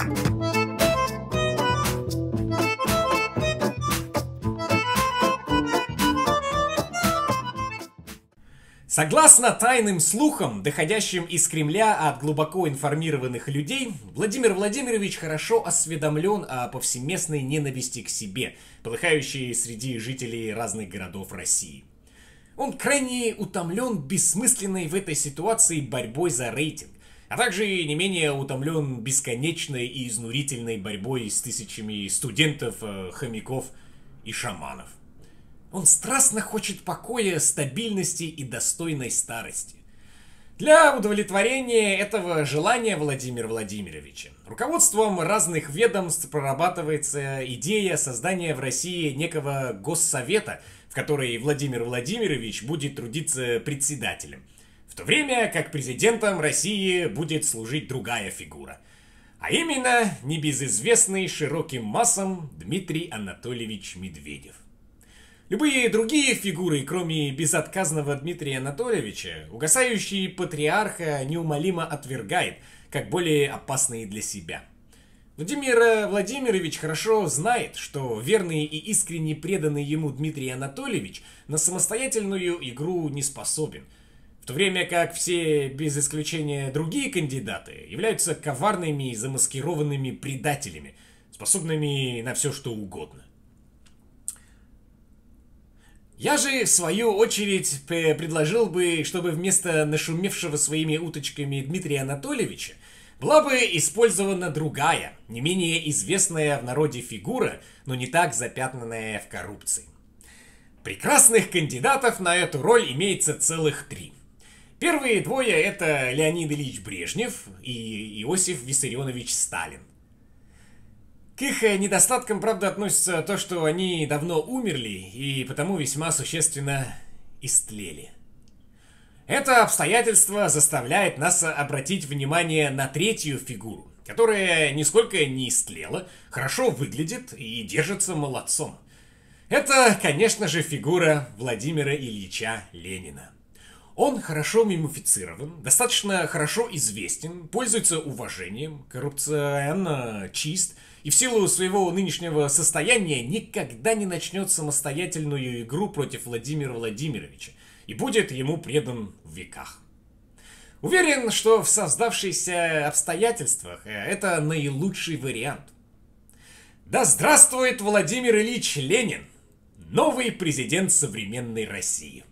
Согласно тайным слухам, доходящим из Кремля от глубоко информированных людей, Владимир Владимирович хорошо осведомлен о повсеместной ненависти к себе, полыхающей среди жителей разных городов России. Он крайне утомлен бессмысленной в этой ситуации борьбой за рейтинг, а также не менее утомлен бесконечной и изнурительной борьбой с тысячами студентов, хомяков и шаманов. Он страстно хочет покоя, стабильности и достойной старости. Для удовлетворения этого желания Владимира Владимировича руководством разных ведомств прорабатывается идея создания в России некого госсовета, в который Владимир Владимирович будет трудиться председателем, в то время как президентом России будет служить другая фигура, а именно небезызвестный широким массам Дмитрий Анатольевич Медведев. Любые другие фигуры, кроме безотказного Дмитрия Анатольевича, угасающий патриарха неумолимо отвергает, как более опасные для себя. Владимир Владимирович хорошо знает, что верный и искренне преданный ему Дмитрий Анатольевич на самостоятельную игру не способен, в то время как все, без исключения другие кандидаты, являются коварными и замаскированными предателями, способными на все что угодно. Я же, в свою очередь, предложил бы, чтобы вместо нашумевшего своими уточками Дмитрия Анатольевича была бы использована другая, не менее известная в народе фигура, но не так запятнанная в коррупции. Прекрасных кандидатов на эту роль имеется целых 3. Первые двое — это Леонид Ильич Брежнев и Иосиф Виссарионович Сталин. К их недостаткам, правда, относится то, что они давно умерли и потому весьма существенно истлели. Это обстоятельство заставляет нас обратить внимание на третью фигуру, которая нисколько не истлела, хорошо выглядит и держится молодцом. Это, конечно же, фигура Владимира Ильича Ленина. Он хорошо мумифицирован, достаточно хорошо известен, пользуется уважением, коррупционно чист и в силу своего нынешнего состояния никогда не начнет самостоятельную игру против Владимира Владимировича и будет ему предан в веках. Уверен, что в создавшихся обстоятельствах это наилучший вариант. Да здравствует Владимир Ильич Ленин, новый президент современной России!